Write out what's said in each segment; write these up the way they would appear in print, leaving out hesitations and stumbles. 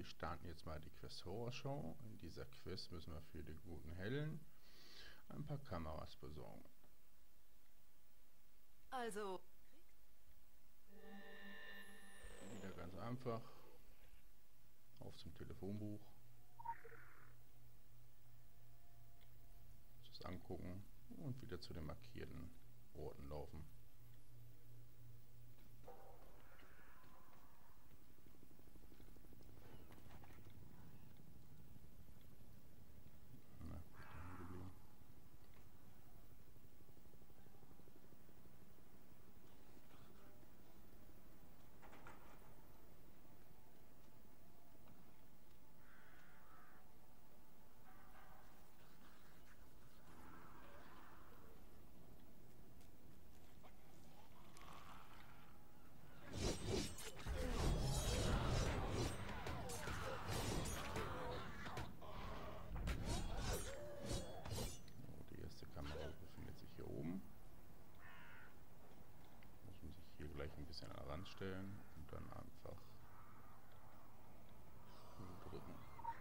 wir starten jetzt mal die Quest Horror Show. In dieser Quest müssen wir für den guten Helen ein paar Kameras besorgen. Also. Wieder ganz einfach. Auf zum Telefonbuch. Das angucken und wieder zu den markierten Orten laufen. Na, bin ich da hängen geblieben? Die erste Kamera befindet sich hier oben. Muss man sich hier gleich ein bisschen an den Rand stellen und dann einfach drücken.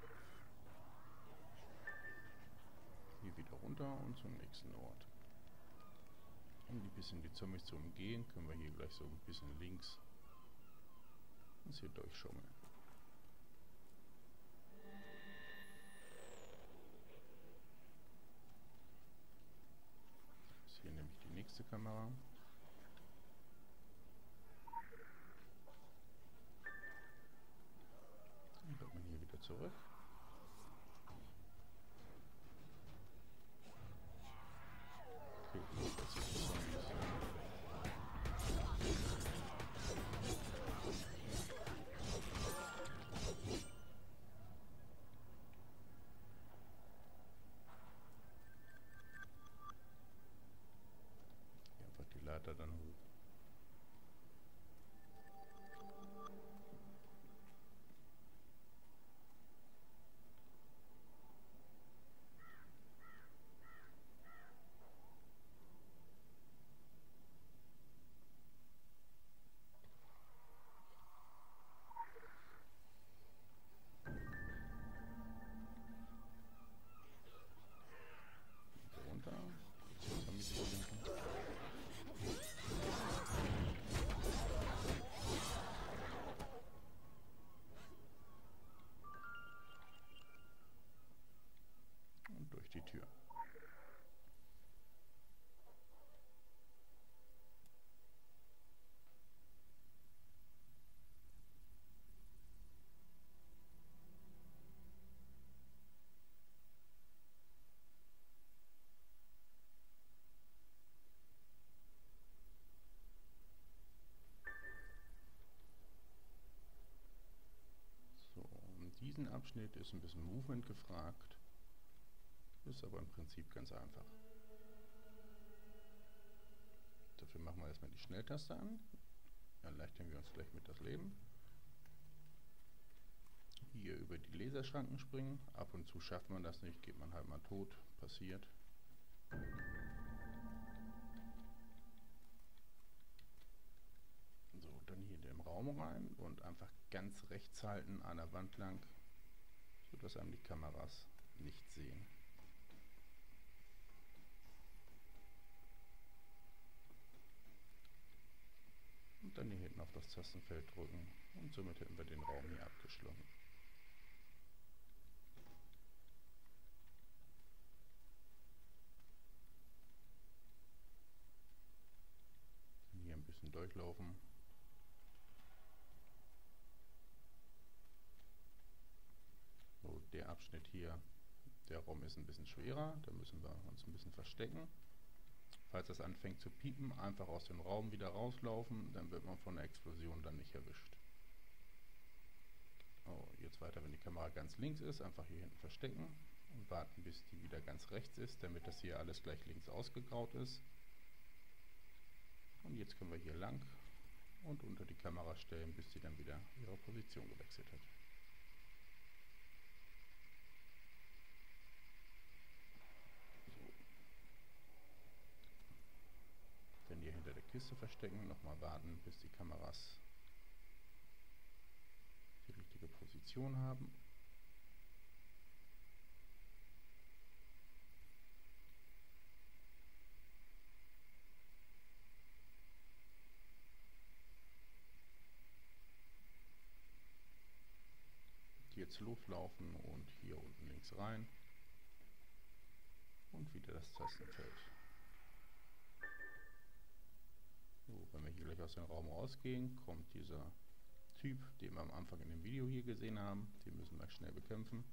Hier wieder runter und zum nächsten Ort. Um ein bisschen die Zombies zu umgehen, können wir hier gleich so ein bisschen links uns hier durchschummeln. Das ist hier nämlich die nächste Kamera. Dann kommt man hier wieder zurück. Okay, das ist die Zombies. Hier einfach die Leiter dann hoch. Runter. Jetzt die Zombies überwinden. Und durch die Tür. So, in diesem Abschnitt ist ein bisschen Movement gefragt. Ist aber im Prinzip ganz einfach. Dafür machen wir erstmal die Schnelltaste an. Erleichtern wir uns gleich mit das Leben. Hier über die Laserschranken springen. Ab und zu schafft man das nicht, geht man halt mal tot. Passiert. So, dann hier in den Raum rein und einfach ganz rechts halten an der Wand lang, sodass einem die Kameras nicht sehen. Und dann hier hinten auf das Tastenfeld drücken und somit hätten wir den Raum hier abgeschlossen. Hier ein bisschen durchlaufen. So, der Abschnitt hier, der Raum ist ein bisschen schwerer, da müssen wir uns ein bisschen verstecken. Falls das anfängt zu piepen, einfach aus dem Raum wieder rauslaufen, dann wird man von der Explosion dann nicht erwischt. Oh, jetzt weiter, wenn die Kamera ganz links ist, einfach hier hinten verstecken und warten, bis die wieder ganz rechts ist, damit das hier alles gleich links ausgegraut ist. Und jetzt können wir hier lang und unter die Kamera stellen, bis sie dann wieder ihre Position gewechselt hat. So. Dann hier hinter der Kiste verstecken, nochmal warten, bis die Kameras die richtige Position Position haben. Hier zu Luft laufen und hier unten links rein und wieder das Tastenfeld. So, wenn wir hier gleich aus dem Raum rausgehen, kommt dieser Typ, den wir am Anfang in dem Video hier gesehen haben. Den müssen wir schnell bekämpfen.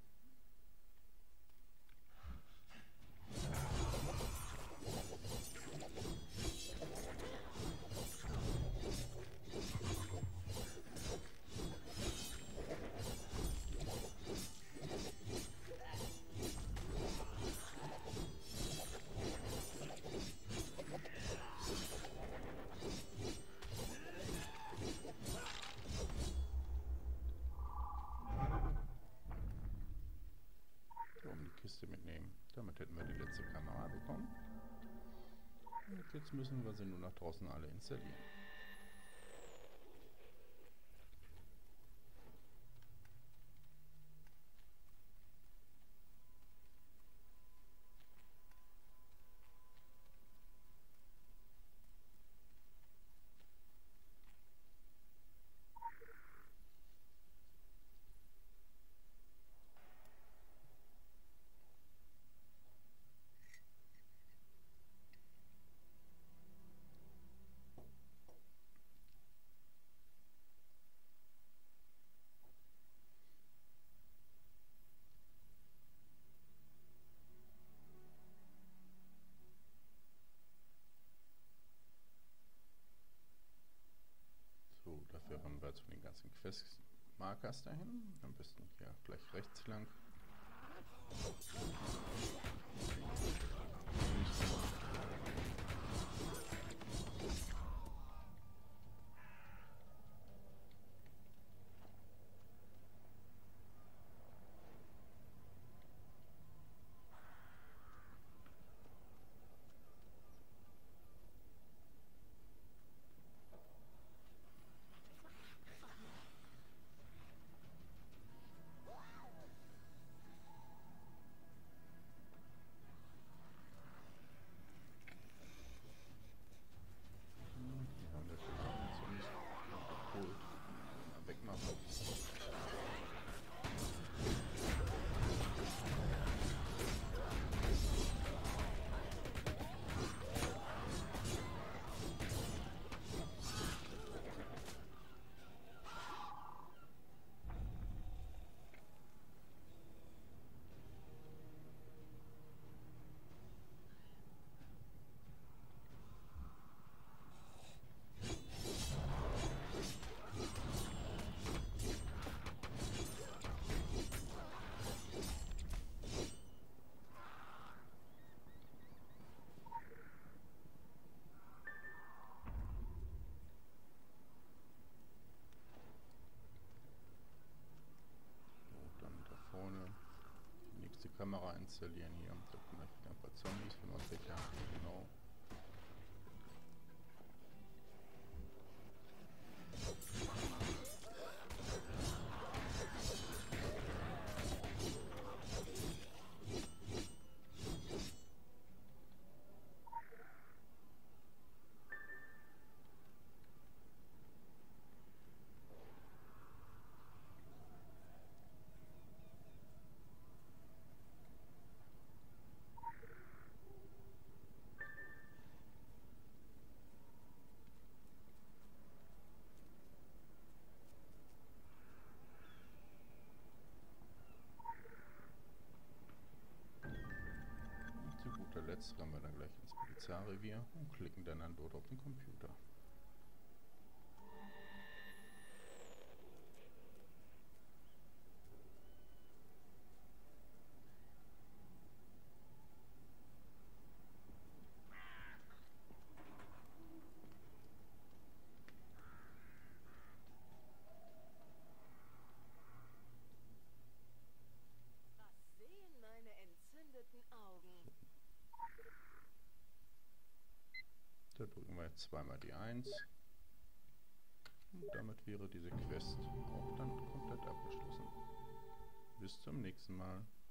Kiste mitnehmen. Damit hätten wir die letzte Kamera bekommen. Und jetzt müssen wir sie nur nach draußen alle installieren. So, dafür haben wir zu den ganzen Quest-Markers dahin. Am besten hier gleich rechts lang. Kamera installieren hier. Da kommen wieder ein paar Zombies, wenn wir uns welche haben. Genau. Letzt rennen wir dann gleich ins Polizeirevier und klicken dann dort auf den Computer. Was sehen meine entzündeten Augen? Da drücken wir jetzt zweimal die 1 und damit wäre diese Quest auch dann komplett abgeschlossen. beim nächsten Mal.